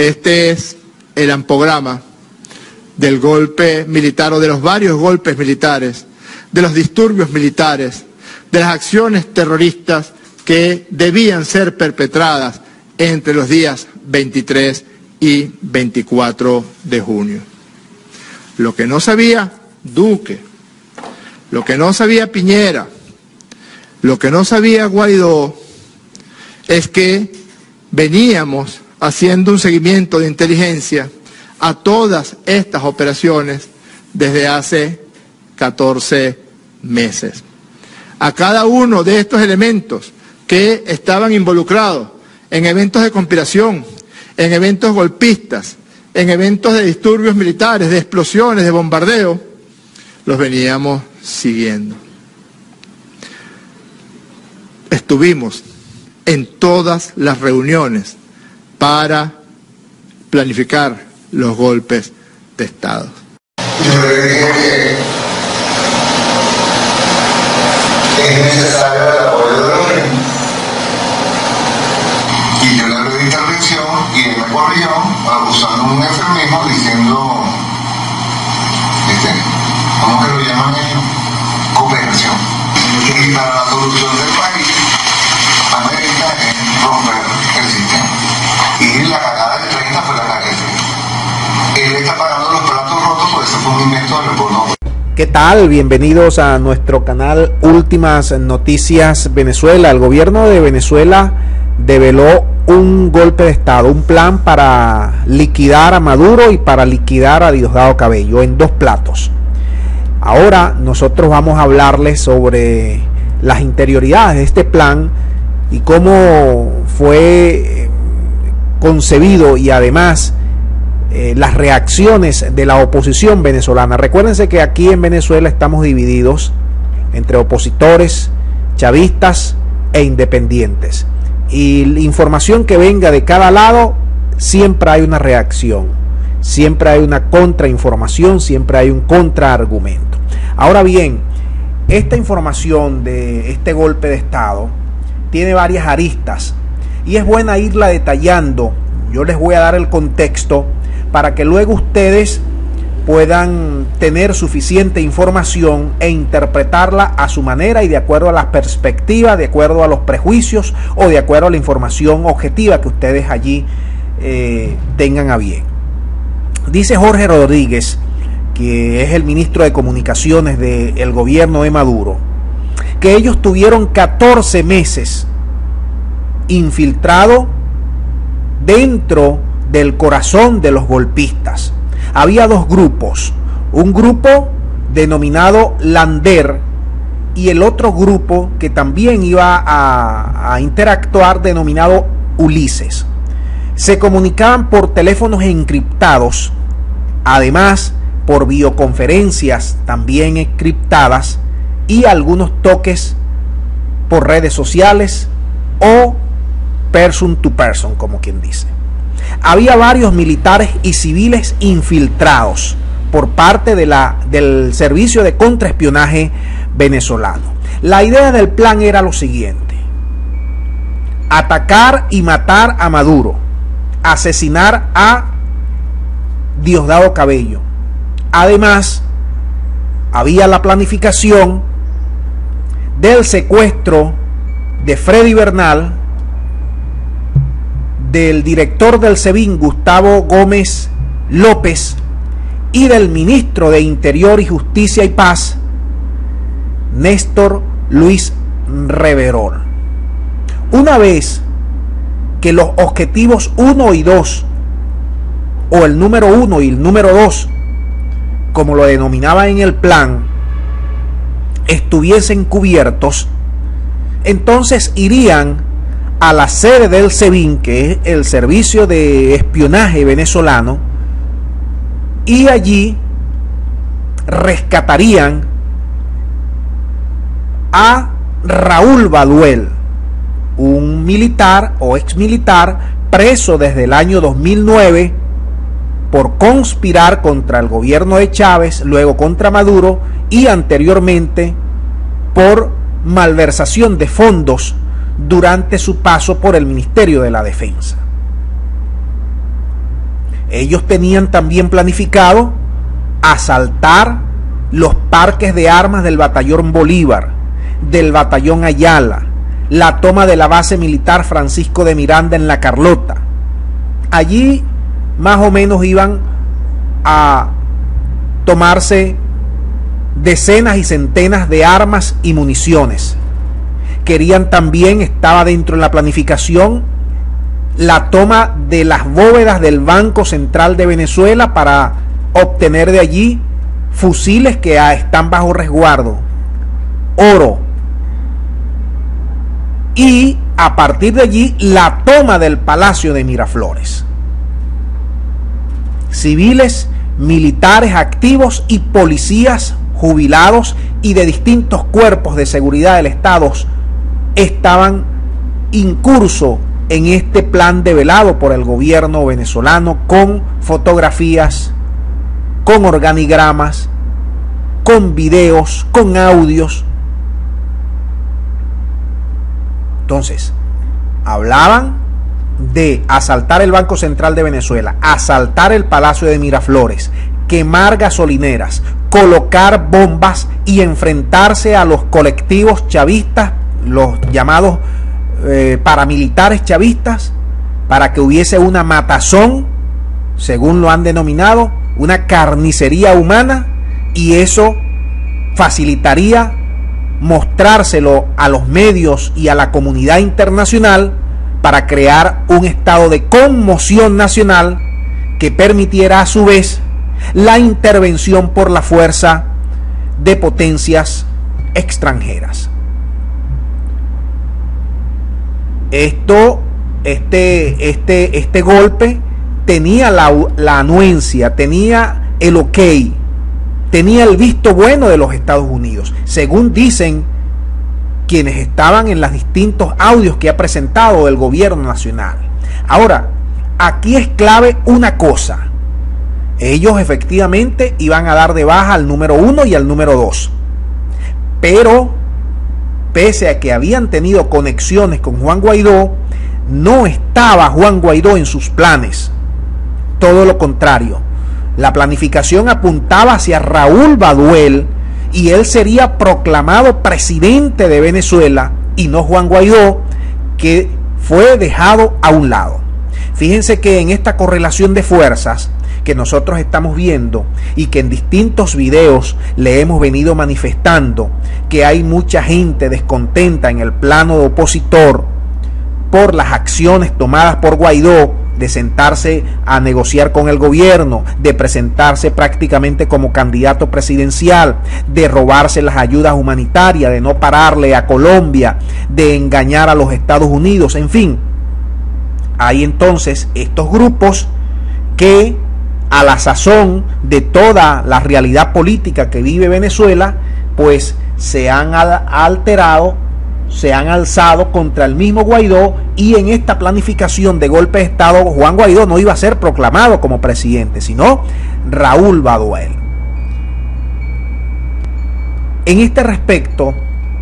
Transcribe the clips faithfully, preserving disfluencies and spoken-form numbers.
Este es el ampograma del golpe militar o de los varios golpes militares, de los disturbios militares, de las acciones terroristas que debían ser perpetradas entre los días veintitrés y veinticuatro de junio. Lo que no sabía Duque, lo que no sabía Piñera, lo que no sabía Guaidó es que veníamos haciendo un seguimiento de inteligencia a todas estas operaciones desde hace catorce meses. A cada uno de estos elementos que estaban involucrados en eventos de conspiración, en eventos golpistas, en eventos de disturbios militares, de explosiones, de bombardeo, los veníamos siguiendo. Estuvimos en todas las reuniones para planificar los golpes de Estado. Yo le dije que es necesario el apoyo de los mismos. Y yo le hablé de intervención y él me corrió usando un eufemismo diciendo, ¿viste? ¿Cómo que lo llaman ellos? Cooperación. Y para la solución del país, América es romper el sistema. Y la cagada del treinta fue la cagada del treinta. Él está pagando los platos rotos por ese fue un invento del retorno. ¿Qué tal? Bienvenidos a nuestro canal Últimas Noticias Venezuela. El gobierno de Venezuela develó un golpe de Estado, un plan para liquidar a Maduro y para liquidar a Diosdado Cabello en dos platos. Ahora nosotros vamos a hablarles sobre las interioridades de este plan y cómo fue concebido y además eh, las reacciones de la oposición venezolana. Recuérdense que aquí en Venezuela estamos divididos entre opositores, chavistas e independientes. Y la información que venga de cada lado, siempre hay una reacción, siempre hay una contrainformación, siempre hay un contraargumento. Ahora bien, esta información de este golpe de Estado tiene varias aristas y es buena irla detallando. Yo les voy a dar el contexto para que luego ustedes puedan tener suficiente información e interpretarla a su manera y de acuerdo a las perspectivas, de acuerdo a los prejuicios o de acuerdo a la información objetiva que ustedes allí eh, tengan a bien. Dice Jorge Rodríguez, que es el ministro de Comunicaciones del gobierno de Maduro, que ellos tuvieron catorce meses infiltrado dentro del corazón de los golpistas. Había dos grupos, un grupo denominado Lander y el otro grupo que también iba a, a interactuar denominado Ulises. Se comunicaban por teléfonos encriptados, además por videoconferencias también encriptadas y algunos toques por redes sociales o person to person, como quien dice. Había varios militares y civiles infiltrados por parte de la, del servicio de contraespionaje venezolano. La idea del plan era lo siguiente: atacar y matar a Maduro, asesinar a Diosdado Cabello. Además, había la planificación del secuestro de Freddy Bernal, del director del SEBIN, Gustavo Gómez López, y del ministro de Interior y Justicia y Paz, Néstor Luis Reverol. Una vez que los objetivos uno y dos, o el número uno y el número dos, como lo denominaba en el plan, estuviesen cubiertos, entonces irían a la sede del SEBIN, que es el Servicio de Espionaje Venezolano, y allí rescatarían a Raúl Baduel, un militar o exmilitar preso desde el año dos mil nueve por conspirar contra el gobierno de Chávez, luego contra Maduro y anteriormente por malversación de fondos durante su paso por el Ministerio de la Defensa. ellos tenían también planificado asaltar los parques de armas del batallón Bolívar, del batallón Ayala, la toma de la base militar Francisco de Miranda en La Carlota. Allí más o menos iban a tomarse decenas y centenas de armas y municiones. Querían también, estaba dentro de la planificación, la toma de las bóvedas del Banco Central de Venezuela para obtener de allí fusiles que están bajo resguardo, oro, y a partir de allí la toma del Palacio de Miraflores. Civiles, militares activos y policías jubilados y de distintos cuerpos de seguridad del Estado estaban incurso en este plan develado por el gobierno venezolano, con fotografías, con organigramas, con videos, con audios. Entonces, hablaban de asaltar el Banco Central de Venezuela, asaltar el Palacio de Miraflores, quemar gasolineras, colocar bombas y enfrentarse a los colectivos chavistas, los llamados eh, paramilitares chavistas, para que hubiese una matazón, según lo han denominado, una carnicería humana, y eso facilitaría mostrárselo a los medios y a la comunidad internacional para crear un estado de conmoción nacional que permitiera a su vez la intervención por la fuerza de potencias extranjeras. Esto, este, este, este golpe tenía la, la anuencia, tenía el ok, tenía el visto bueno de los Estados Unidos, según dicen quienes estaban en los distintos audios que ha presentado el gobierno nacional. Ahora, aquí es clave una cosa: ellos efectivamente iban a dar de baja al número uno y al número dos, pero pese a que habían tenido conexiones con Juan Guaidó, no estaba Juan Guaidó en sus planes. Todo lo contrario, la planificación apuntaba hacia Raúl Baduel, y él sería proclamado presidente de Venezuela, y no Juan Guaidó, que fue dejado a un lado. Fíjense que en esta correlación de fuerzas que nosotros estamos viendo y que en distintos videos le hemos venido manifestando, que hay mucha gente descontenta en el plano opositor por las acciones tomadas por Guaidó de sentarse a negociar con el gobierno, de presentarse prácticamente como candidato presidencial, de robarse las ayudas humanitarias, de no pararle a Colombia, de engañar a los Estados Unidos, en fin. Hay entonces estos grupos que, a la sazón de toda la realidad política que vive Venezuela, pues se han alterado, se han alzado contra el mismo Guaidó, y en esta planificación de golpe de Estado, Juan Guaidó no iba a ser proclamado como presidente, sino Raúl Baduel. En este respecto,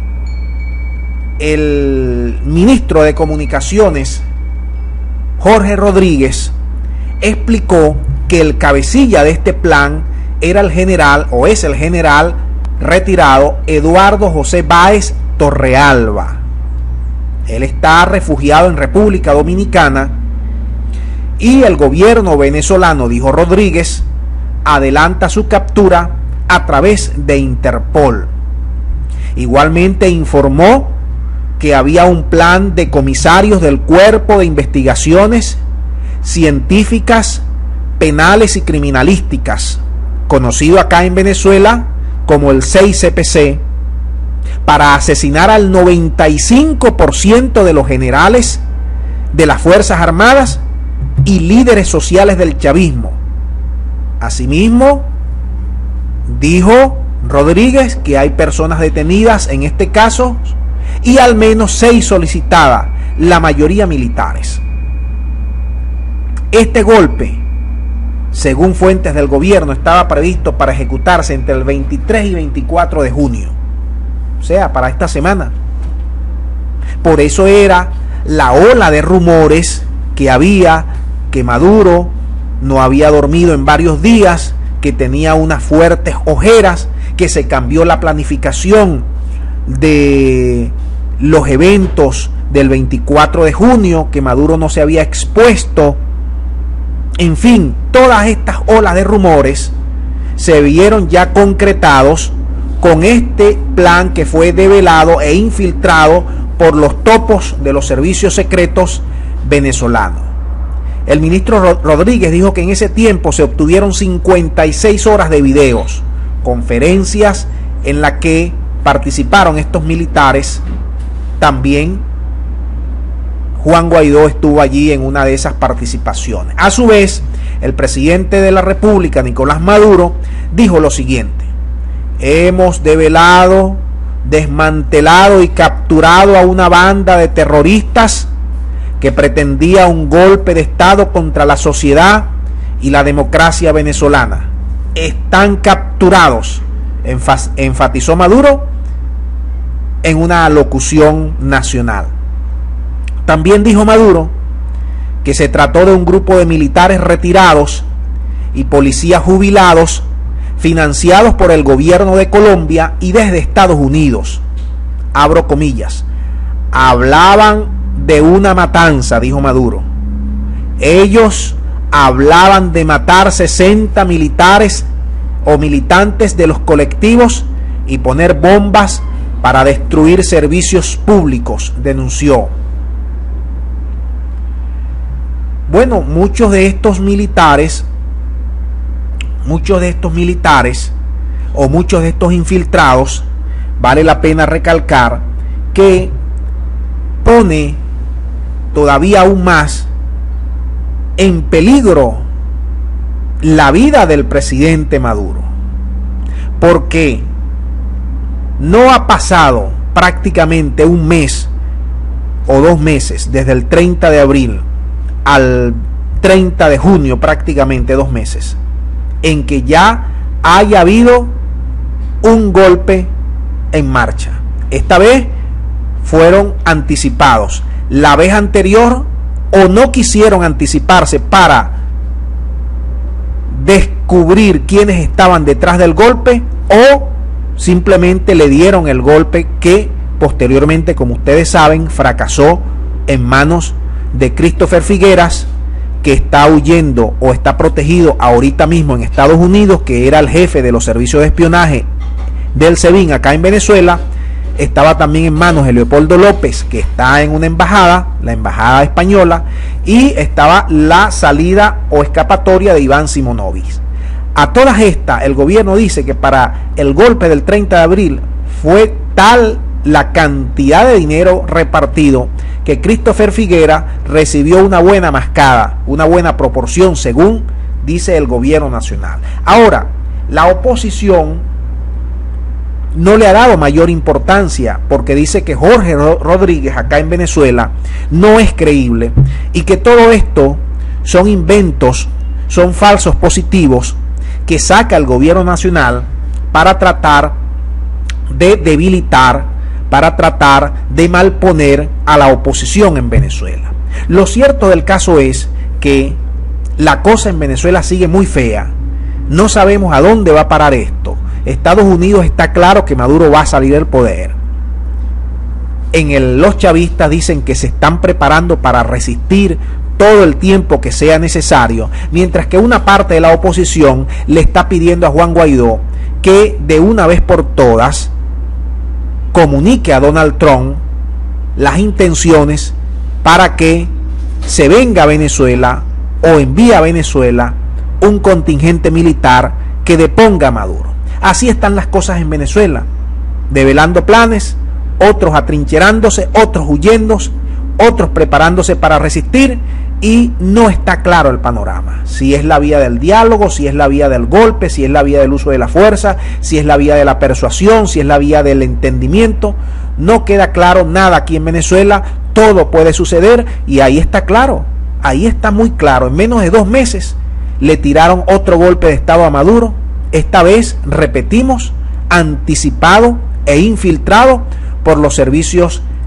el ministro de Comunicaciones, Jorge Rodríguez, explicó que el cabecilla de este plan era el general, o es el general retirado, Eduardo José Báez Torrealba. Él está refugiado en República Dominicana, y el gobierno venezolano, dijo Rodríguez, adelanta su captura a través de Interpol. Igualmente informó que había un plan de comisarios del Cuerpo de Investigaciones Científicas, Penales y Criminalísticas, conocido acá en Venezuela como el seis C P C, para asesinar al noventa y cinco por ciento de los generales de las Fuerzas Armadas y líderes sociales del chavismo. Asimismo, dijo Rodríguez que hay personas detenidas en este caso y al menos seis solicitadas, la mayoría militares. Este golpe, según fuentes del gobierno, estaba previsto para ejecutarse entre el veintitrés y veinticuatro de junio, o sea, para esta semana. Por eso era la ola de rumores que había, que Maduro no había dormido en varios días, que tenía unas fuertes ojeras, que se cambió la planificación de los eventos del veinticuatro de junio, que Maduro no se había expuesto. En fin, todas estas olas de rumores se vieron ya concretados con este plan que fue develado e infiltrado por los topos de los servicios secretos venezolanos. El ministro Rodríguez dijo que en ese tiempo se obtuvieron cincuenta y seis horas de videos, conferencias en las que participaron estos militares. También Juan Guaidó estuvo allí en una de esas participaciones. A su vez, el presidente de la República, Nicolás Maduro, dijo lo siguiente: hemos develado, desmantelado y capturado a una banda de terroristas que pretendía un golpe de Estado contra la sociedad y la democracia venezolana. Están capturados, enfatizó Maduro en una locución nacional. También dijo Maduro que se trató de un grupo de militares retirados y policías jubilados financiados por el gobierno de Colombia y desde Estados Unidos. Abro comillas. Hablaban de una matanza, dijo Maduro. Ellos hablaban de matar sesenta militares o militantes de los colectivos y poner bombas para destruir servicios públicos, denunció. Bueno, muchos de estos militares, muchos de estos militares o muchos de estos infiltrados, vale la pena recalcar que pone todavía aún más en peligro la vida del presidente Maduro, porque no ha pasado prácticamente un mes o dos meses desde el treinta de abril al treinta de junio, prácticamente dos meses, en que ya haya habido un golpe en marcha. Esta vez fueron anticipados. La vez anterior o no quisieron anticiparse para descubrir quiénes estaban detrás del golpe, o simplemente le dieron el golpe que posteriormente, como ustedes saben, fracasó en manos de Christopher Figueras, que está huyendo o está protegido ahorita mismo en Estados Unidos, que era el jefe de los servicios de espionaje del SEBIN acá en Venezuela. Estaba también en manos de Leopoldo López, que está en una embajada, la embajada española, y estaba la salida o escapatoria de Iván Simonovic. A todas estas, el gobierno dice que para el golpe del treinta de abril fue tal la cantidad de dinero repartido que Christopher Figuera recibió una buena mascada, una buena proporción, según dice el gobierno nacional. Ahora, la oposición no le ha dado mayor importancia, porque dice que Jorge Rodríguez acá en Venezuela no es creíble y que todo esto son inventos, son falsos positivos que saca el gobierno nacional para tratar de debilitar, para tratar de malponer a la oposición en Venezuela. Lo cierto del caso es que la cosa en Venezuela sigue muy fea. No sabemos a dónde va a parar esto. Estados Unidos está claro que Maduro va a salir del poder. En el, los chavistas dicen que se están preparando para resistir todo el tiempo que sea necesario, mientras que una parte de la oposición le está pidiendo a Juan Guaidó que de una vez por todas comunique a Donald Trump las intenciones para que se venga a Venezuela o envíe a Venezuela un contingente militar que deponga a Maduro. Así están las cosas en Venezuela, develando planes, otros atrincherándose, otros huyendo, otros preparándose para resistir, y no está claro el panorama. Si es la vía del diálogo, si es la vía del golpe, si es la vía del uso de la fuerza, si es la vía de la persuasión, si es la vía del entendimiento. No queda claro nada aquí en Venezuela. Todo puede suceder y ahí está claro, ahí está muy claro. En menos de dos meses le tiraron otro golpe de Estado a Maduro. Esta vez, repetimos, anticipado e infiltrado por los servicios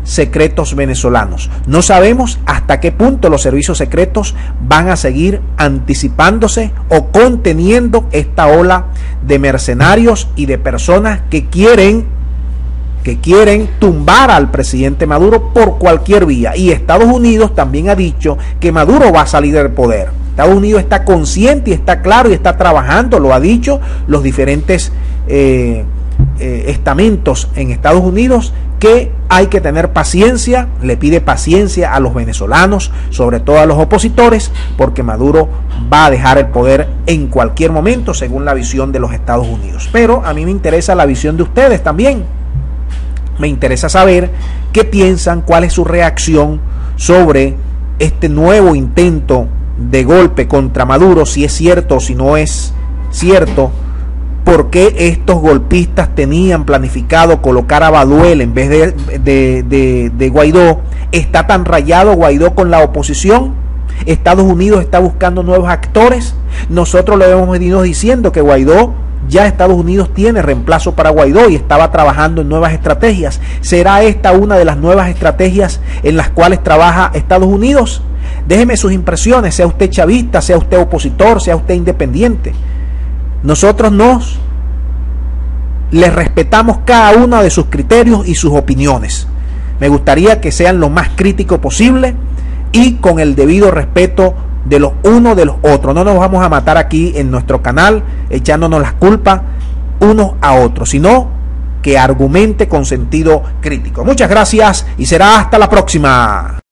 secretos venezolanos. No sabemos hasta qué punto los servicios secretos van a seguir anticipándose o conteniendo esta ola de mercenarios y de personas que quieren que quieren tumbar al presidente Maduro por cualquier vía. Y Estados Unidos también ha dicho que Maduro va a salir del poder. Estados Unidos está consciente y está claro y está trabajando, lo ha dicho los diferentes eh, eh, estamentos en Estados Unidos, que hay que tener paciencia, le pide paciencia a los venezolanos, sobre todo a los opositores, porque Maduro va a dejar el poder en cualquier momento, según la visión de los Estados Unidos. Pero a mí me interesa la visión de ustedes también. Me interesa saber qué piensan, cuál es su reacción sobre este nuevo intento de golpe contra Maduro, si es cierto o si no es cierto. ¿Por qué estos golpistas tenían planificado colocar a Baduel en vez de, de, de, de Guaidó? ¿Está tan rayado Guaidó con la oposición? ¿Estados Unidos está buscando nuevos actores? Nosotros le hemos venido diciendo que Guaidó, ya Estados Unidos tiene reemplazo para Guaidó y estaba trabajando en nuevas estrategias. ¿Será esta una de las nuevas estrategias en las cuales trabaja Estados Unidos? Déjeme sus impresiones, sea usted chavista, sea usted opositor, sea usted independiente. Nosotros nos les respetamos cada uno de sus criterios y sus opiniones. Me gustaría que sean lo más crítico posible y con el debido respeto de los unos de los otros. No nos vamos a matar aquí en nuestro canal echándonos las culpas unos a otros, sino que argumente con sentido crítico. Muchas gracias y será hasta la próxima.